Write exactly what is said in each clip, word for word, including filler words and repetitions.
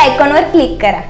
आयकॉनवर क्लिक करा।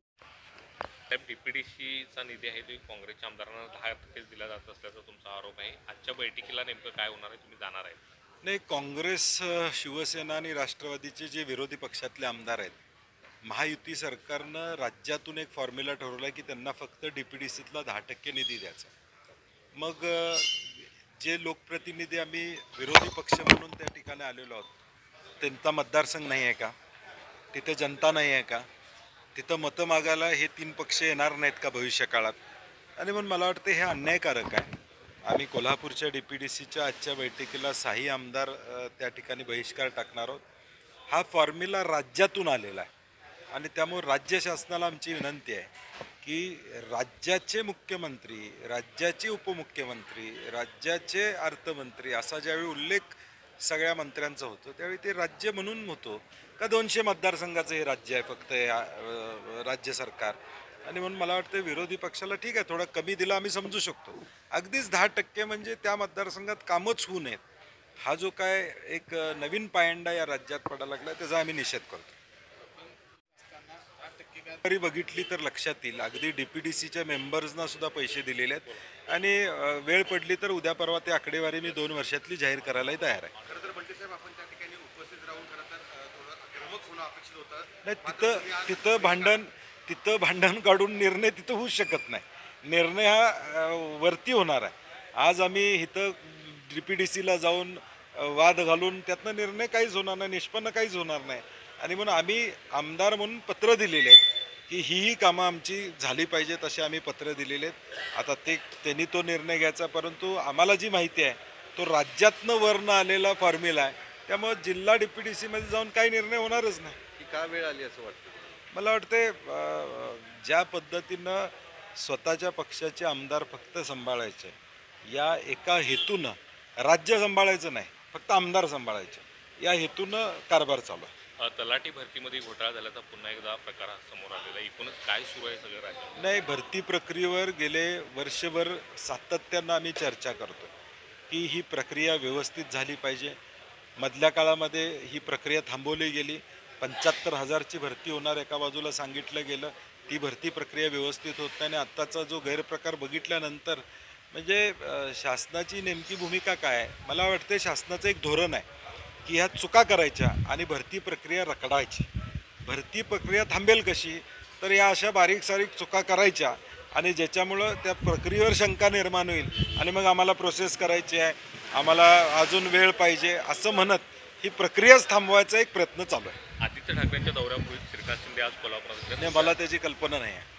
डीपीडीसीचा निधी आहे तो काँग्रेसच्या आमदारांना दहा टक्के दिला जात असल्याचा तुमचा आरोप आहे। आजच्या बैठकीला नेमकं काय होणार आहे, तुम्ही जाणार आहे? नाही, काँग्रेस, शिवसेना आणि राष्ट्रवादीचे जे विरोधी पक्षातले आमदार आहेत, महायुती सरकारनं राज्यातून एक फॉर्म्युला ठरवला आहे की त्यांना फक्त डीपीडीसीतला दहा टक्के निधी द्यायचा। मग जे लोकप्रतिनिधी आम्ही विरोधी पक्ष म्हणून त्या ठिकाणी आलेलो आहोत, त्यांचा मतदारसंघ नाही आहे का? तिथे जनता नाही आहे का? तिथं मतं मागायला हे तीन पक्ष येणार नाहीत का भविष्य काळात? आणि म्हणून मला वाटतं हे अन्यायकारक आहे। आम्ही कोल्हापूरच्या डी पी डी सीच्या आजच्या बैठकीला साही आमदार त्या ठिकाणी बहिष्कार टाकणार आहोत। हा फॉर्म्युला राज्यातून आलेला आहे आणि त्यामुळे राज्य शासनाला आमची विनंती आहे की राज्याचे मुख्यमंत्री, राज्याचे उपमुख्यमंत्री, राज्याचे अर्थमंत्री असा ज्यावेळी उल्लेख सगळ्या मंत्र्यांचा होतो त्यावेळी ते राज्य म्हणून होतो का दोनशे मतदारसंघाचं हे राज्य आहे फक्त हे राज्य सरकार? आणि म्हणून मला वाटतं विरोधी पक्षाला ठीक आहे, थोडा कमी दिला आम्ही समजू शकतो। अगदीच दहा टक्के म्हणजे त्या मतदारसंघात कामच होऊ नयेत, हा जो काय एक नवीन पायंडा या राज्यात पडायला लागला त्याचा आम्ही निषेध करतो। तरी बघितली तर लक्षात येईल, अगदी डी पी डी सीच्या मेंबर्सना सुद्धा पैसे दिलेले आहेत आणि वेळ पडली तर उद्या परवा ते आकडेवारी मी दोन वर्षातली जाहीर करायलाही तयार आहे। नाही, तिथं तिथं भांडण तिथं भांडण काढून निर्णय तिथं होऊ शकत नाही। निर्णय हा वरती होणार आहे। आज आम्ही इथं डी पी डी सीला जाऊन वाद घालून त्यातनं निर्णय काहीच होणार नाही, निष्पन्न काहीच होणार नाही। आणि म्हणून आम्ही आमदार म्हणून पत्र दिलेले आहेत की ही ही कामं आमची झाली पाहिजेत असे आम्ही पत्र दिलेले आहेत। आता ते त्यांनी तो निर्णय घ्यायचा, परंतु आम्हाला जी माहिती आहे तो राज्यातनं वरनं आलेला फॉर्म्युला आहे, त्यामुळे जिल्हा डी पी डी सीमध्ये जाऊन काही निर्णय होणारच नाही। की का वेळ आली असं वाटतं? मला वाटते ज्या पद्धतीनं स्वतःच्या पक्षाचे आमदार फक्त सांभाळायचे, या एका हेतूनं राज्य सांभाळायचं नाही, फक्त आमदार सांभाळायचे, या हेतूनं कारभार चालू आहे। तलाठी भरतीमध्ये घोटाळा झाल्याचा पुन्हा एकदा प्रकार समोर आलेला, एकूणच काय सुरू आहे सगळं राज्यात? नाही, भरती प्रक्रियेवर गेले वर्षभर सातत्यानं आम्ही चर्चा करतो की ही प्रक्रिया व्यवस्थित झाली पाहिजे। मधल्या काळामध्ये ही प्रक्रिया थांबवली गेली, पंच्याहत्तर हजारची भरती होणार एका बाजूला सांगितलं गेलं, ती भरती प्रक्रिया व्यवस्थित होत नाही आणि आत्ताचा जो गैरप्रकार बघितल्यानंतर म्हणजे शासनाची नेमकी भूमिका काय आहे? मला वाटते शासनाचं एक धोरण आहे की ह्या चुका करायच्या आणि भरती प्रक्रिया रखडायची। भरती प्रक्रिया थांबेल कशी? तर या अशा बारीक सारीक चुका करायच्या आणि ज्याच्यामुळं त्या प्रक्रियेवर शंका निर्माण होईल आणि मग आम्हाला प्रोसेस करायची आहे, आम्हाला अजून वेळ पाहिजे असं म्हणत ही प्रक्रियाच थांबवायचा एक प्रयत्न चालू आहे। आदित्य ठाकरेंच्या दौऱ्यापूर्वी श्रीकांत शिंदे आज कोल्हापुरात, मला त्याची कल्पना नाही आहे।